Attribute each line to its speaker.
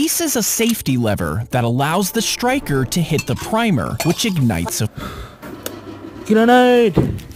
Speaker 1: releases a safety lever that allows the striker to hit the primer, which ignites a
Speaker 2: Grenade!